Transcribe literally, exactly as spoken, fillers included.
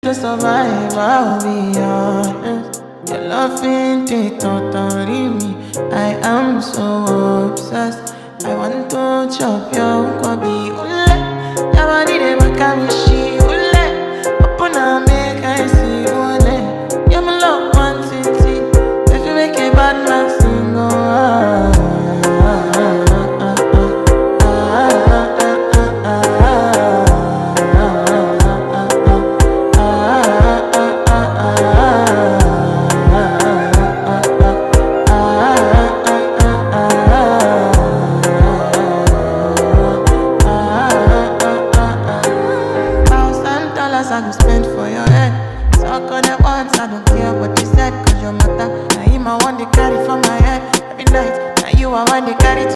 To survive, I'll be honest. Your love ain't it, totally me. I am so obsessed. I want to chop your kwabi. Ule, your body dey make me shake.